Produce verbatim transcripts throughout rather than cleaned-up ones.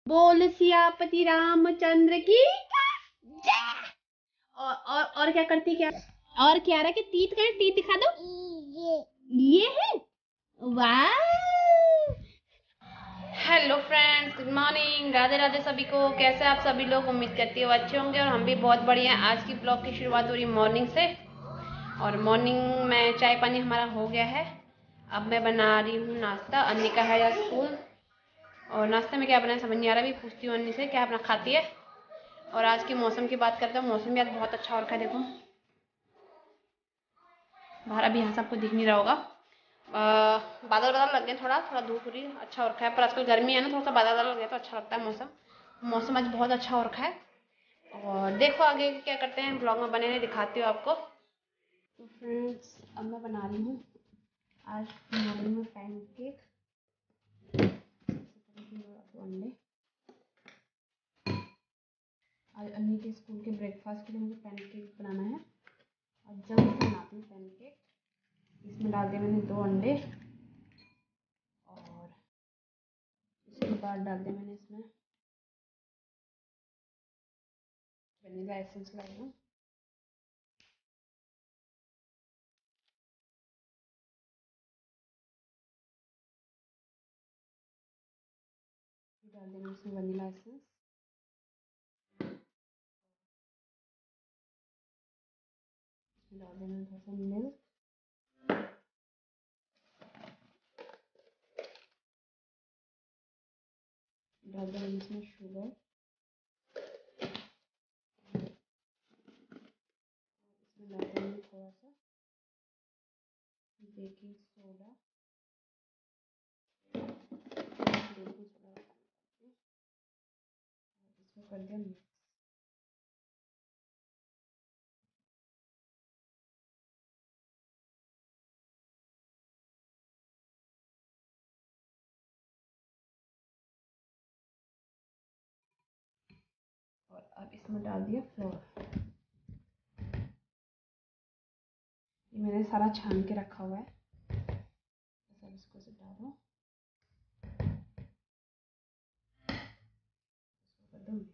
बोल सियापति रामचंद्र की जय। और और और क्या करती क्या और क्या रहा कि तीत का तीत दिखा दो। ये ये है। वाह। Hello friends, good morning, Radhe Radhe सभी को। कैसे आप सभी लोग? उम्मीद करती हूँ अच्छे होंगे और हम भी बहुत बढ़िया। आज की ब्लॉग की शुरुआत हो रही मॉर्निंग से और मॉर्निंग में चाय पानी हमारा हो गया है। अब मैं बना रही हूँ नाश्ता। अन्नी का है या स्कूल और नाश्ते में क्या बनाया समझ नहीं आ रहा। भी पूछती हूँ अन्नी से क्या अपना खाती है। और आज के मौसम की बात करते हैं। मौसम भी आज बहुत अच्छा हो रखा है। देखो बाहर अभी यहाँ सबको दिख नहीं रहा होगा। आ, बादल बादल लग गए, थोड़ा थोड़ा धूप हो रही है, अच्छा हो रखा है। पर आजकल गर्मी है ना, थोड़ा सा बादल बादल लग गया तो अच्छा लगता है मौसम। मौसम आज बहुत अच्छा हो रखा है। और देखो आगे क्या करते हैं, ब्लॉग में बने रहे, दिखाती हूँ आपको। तो फ्रेंड्स अब मैं बना रही हूँ आज मॉर्निंग में पैन केक। अंडे आज अन्नी के स्कूल के ब्रेकफास्ट के लिए मुझे पैन केक बनाना है और जल्द से बनाती हूँ पैन केक। इसमें डाल दिए मैंने दो अंडे और उसके बाद डाल दिया मैंने इसमें वनीला एसेंस लाई हूँ। डाल देना इसमें वनीला एसेंस। डाल देना थोड़ा सा मिल्क। डाल देना इसमें शुगर। इसमें डाल देंगे थोड़ा सा बेकिंग सोडा। बेकिंग सोडा इसमें कर दिया मिक्स। और अब इसमें डाल दिया फ्लोर। ये मैंने सारा छान के रखा हुआ है। सब इसको से डालो, इसको कर दो मिक्स।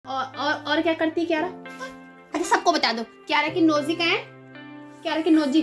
और और और क्या करती है क्यारा? अच्छा सबको बता दो, क्यारा की नोजी कहाँ है? क्यारा की नोजी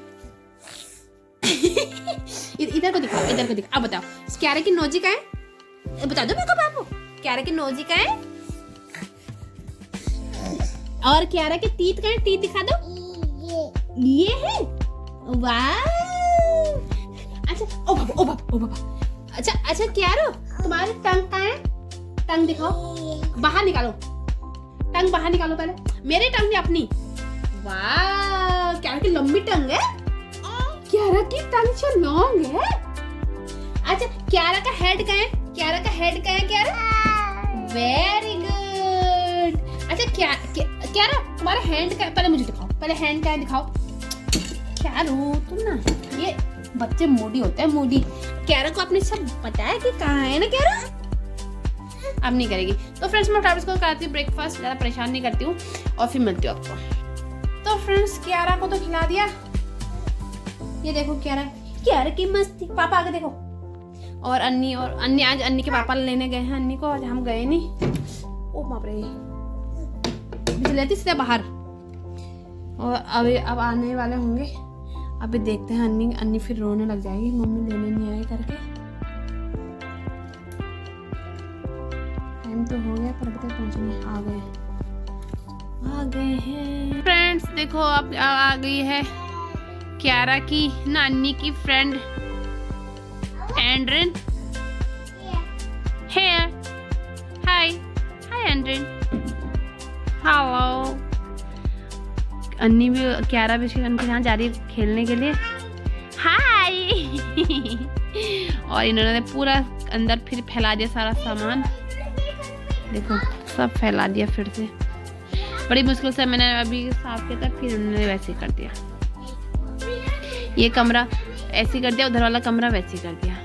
इधर को दिखाओ, इधर को दिखाओ। अब बताओ क्यारा की नोजी कहाँ है? बता दो मेरे को बाबू, क्यारा की नोजी कहाँ है? और क्यारा के टीथ कहाँ है? टीथ दिखा दो। ये है, वाह। अच्छा ओ बाबा ओ बाबा ओ बाबा। अच्छा अच्छा क्यारो, तुम्हारे टंग कहाँ है? टंग दिखाओ, बाहर निकालो, टंग बाहर निकालो पहले। मेरी टंग है अपनी। वाह, क्यारा की लंबी टंग है। क्यारा की टंग से लॉन्ग है। अच्छा क्यारा का हेड कहाँ है? क्यारा का हेड कहाँ है क्यारा? Very good. अच्छा क्या क्यारा तुम्हारा हैंड का, पहले मुझे दिखाओ, पहले हैंड का दिखाओ। क्यारो तुम ना, ये बच्चे मूडी होते हैं, मूडी। क्यारा को आपने सब बताया कि कहाँ है ना क्यारा? अब नहीं करेगी। तो फ्रेंड्स मैं ट्रैविस को कराती हूँ ब्रेकफास्ट, ज़्यादा परेशान नहीं करती हूँ और फिर मिलती हूँ आपको। तो फ्रेंड्स क्यारा को तो खिला दिया। ये देखो क्यारा, क्यारा की मस्ती। पापा आगे देखो। और अन्नी, और अन्नी आज अन्नी के पापा लेने गए हैं अन्नी को, आज हम गए नहीं। ओ बाप रे, लेती सीधे बाहर। और अभी अब आने वाले होंगे, अभी देखते हैं। अन्नी अन्नी फिर रोने लग जाएगी, मम्मी लेने नहीं आए करके। टाइम तो हो गया पर अभी तक पहुंचने आ गए आ गए हैं। फ्रेंड्स देखो अब आ, आ गई है क्यारा की नानी की friend Andrin. Here. Hi. Hi Andrin. Hello. Anni भी, क्यारा भी उसके यहाँ जा रही है खेलने के लिए। हाय। और इन्होंने पूरा अंदर फिर फैला दिया सारा सामान, देखो सब फैला दिया फिर से। बड़ी मुश्किल से मैंने अभी साफ किया था, फिर उन्होंने वैसे ही कर दिया। ये कमरा ऐसे कर दिया, उधर वाला कमरा वैसे ही कर दिया।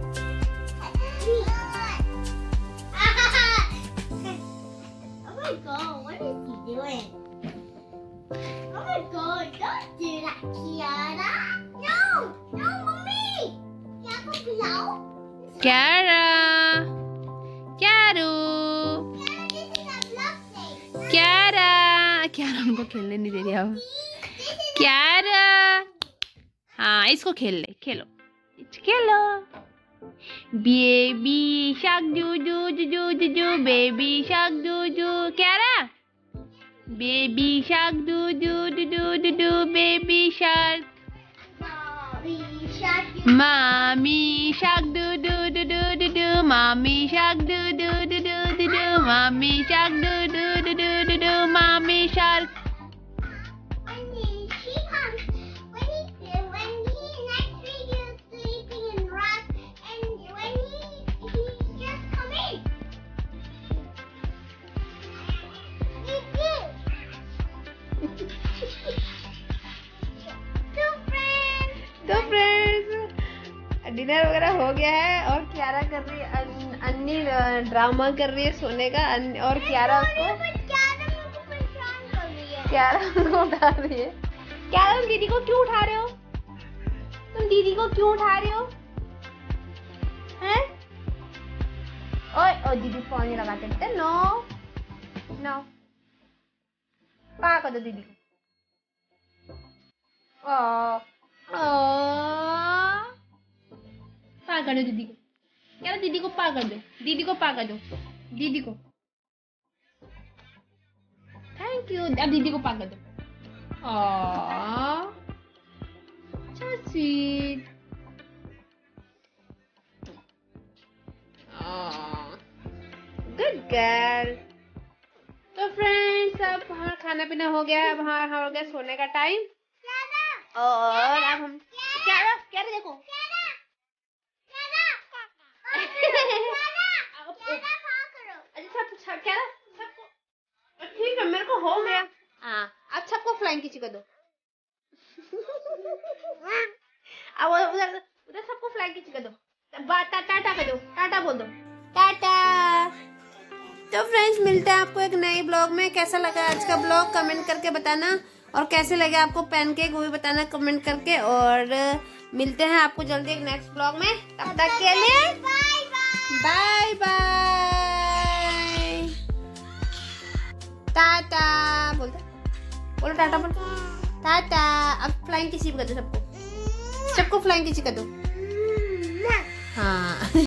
क्यारा, क्यारू, क्यारा, क्यारा उनको खेलने नहीं दे रही अब। क्यारा, हाँ इसको खेल ले, खेलो खेलो। बेबी शार्क जू जू जू जू जू, बेबी शार्क जू जू। क्यारा, बेबी शार्क जू जू जू जू जू, बेबी शार्क। मामी शार्क दू दू दू दू दू दू, मामी शार्क दू दू दू दू दू दू, मामी शार्क दू दू दू दू दू दू, मामी शार्क। डिनर वगैरह हो गया है और क्यारा कर रही है, अन्नी ड्रामा कर रही है सोने का, और क्यारा उसको क्यारा उसको उठा रही है। क्यारा तुम दीदी को क्यों उठा रहे हो? तुम दीदी को क्यों उठा रहे हो? हैं? ओए ओ दीदी फोन नहीं लगाते थे। नो नो, पा कर दो दीदी को। ओ ओ पा कर दो दीदी को। क्या दीदी को पा कर दो, दीदी को पा कर दो, दीदी को। Thank you. अब दीदी को पा कर दो। आह so sweet। Good girl. तो फ्रेंड्स अब हमारा खाना पीना हो गया, अब हमारा हो गया सोने का टाइम। और अब हम क्या क्या देखो क्या सबको ठीक है, मेरे को हो गया। हाँ अब सबको फ्लाइंग किसी को दो। अब उधर उधर सबको फ्लाइंग किसी को दो। टाटा टाटा कर दो, टाटा बोल दो, टाटा। तो फ्रेंड्स मिलते हैं आपको एक नए ब्लॉग में। कैसा लगा आज का ब्लॉग कमेंट करके बताना, और कैसे लगे आपको पैनकेक वो भी बताना कमेंट करके। और मिलते हैं आपको जल्दी एक नेक्स्ट ब्लॉग में। तब तक के लिए बाय बाय। बोलो टाटा बोलो, टाटा। अब फ्लाइंग किसी कर दो सबको, सबको फ्लाइंग किसी कर दो। हाँ